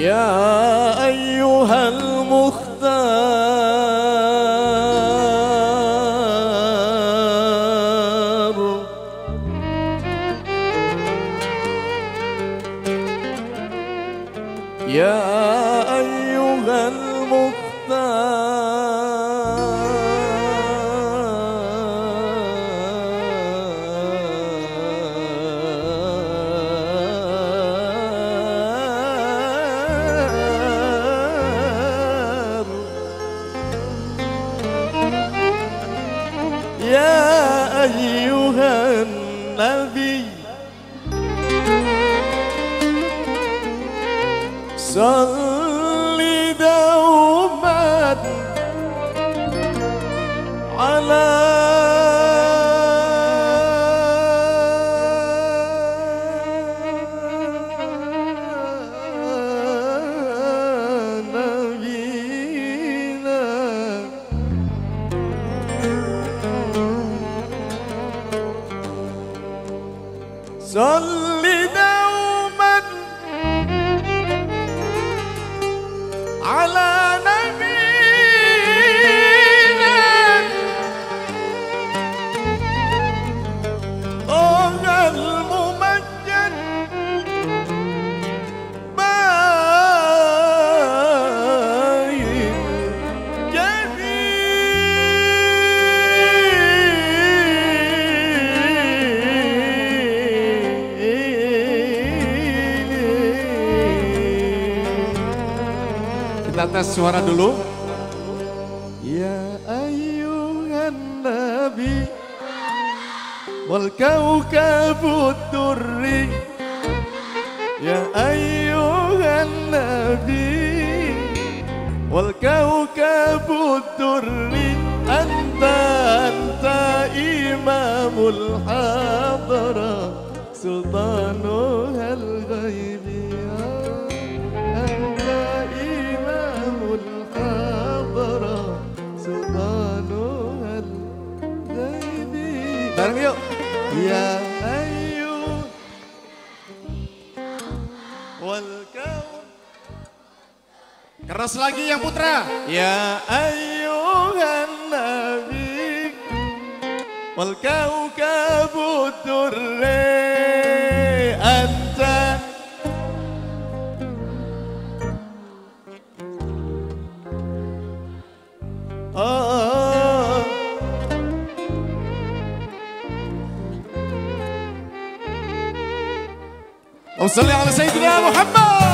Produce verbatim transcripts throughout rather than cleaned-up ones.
يا أيها المختار يا أيها المختار يا أيها النبي صل دوما على نبينا صل دوما على نبينا طه الممجد باين جميل. Kita tes suara dulu. Ya ayyuhan nabi wal kawkabud durri ya ayyuhan nabi wal kawkabud durri anta anta imamul hadara sultanuhal ghaibi bareng yuk. Ya ayu wal kaun. Keras lagi yang putra. Ya ayyuhan nabi wal kawkabud durri anta oh. وصل على سيدنا محمد.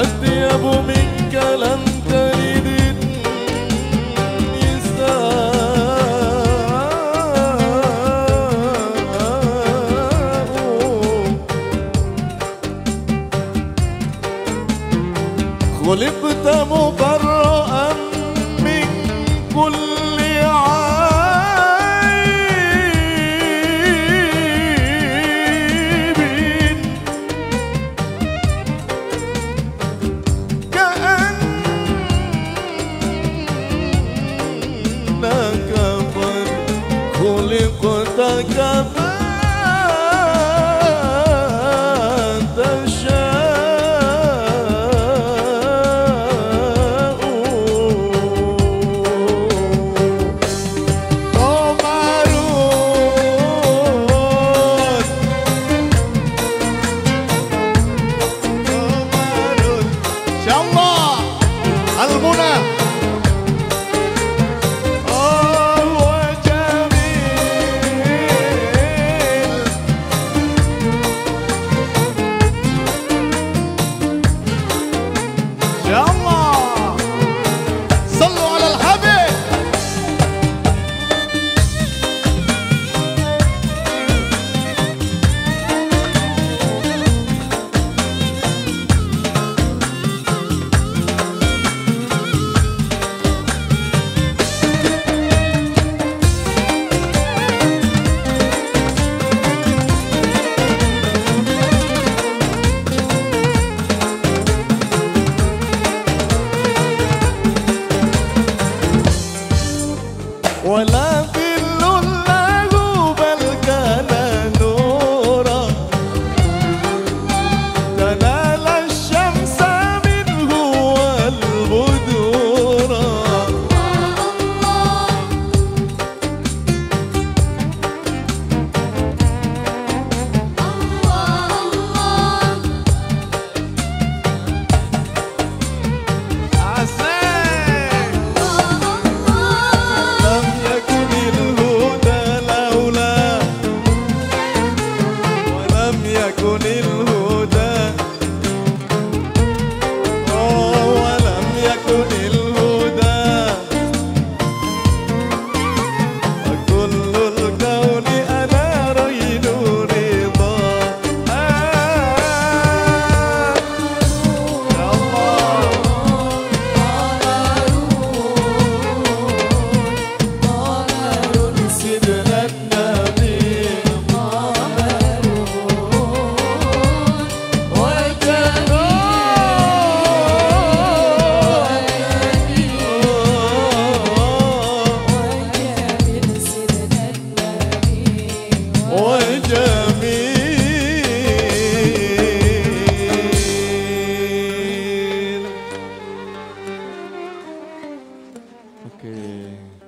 أطيب منك لم تلد خلقت مبرأ من كل عيب كأنك قد خلقت كما المنى هو جميل يا الله صلوا على الحبيب ولا ظل له بل كان نورا تنال الشمس منه والبدورا يكن الهدى أوه ولم يكن الهدى وكل الكون أنا رين رضا آه يا الله سيدنا النبي وجميل. Oke.